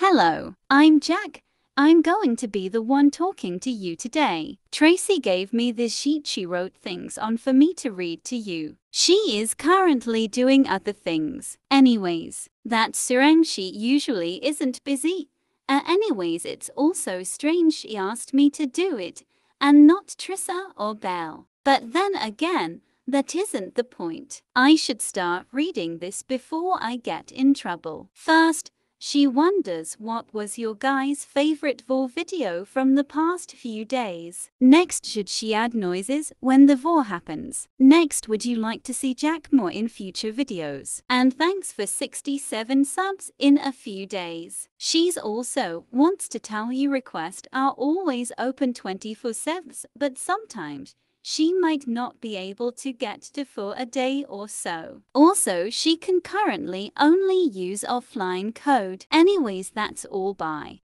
Hello, I'm Jack. I'm going to be the one talking to you today. Tracy gave me this sheet she wrote things on for me to read to you. She is currently doing other things. Anyways, that Surang sheet usually isn't busy. Anyways, it's also strange she asked me to do it, and not Trissa or Belle. But then again, that isn't the point. I should start reading this before I get in trouble. First, she wonders what was your guy's favorite VOR video from the past few days. Next, should she add noises when the VOR happens? Next, would you like to see Jack more in future videos? And thanks for 67 subs in a few days. She's also wants to tell you requests are always open 24/7, but sometimes she might not be able to get to for a day or so. Also, she can currently only use offline code. Anyways, that's all. Bye.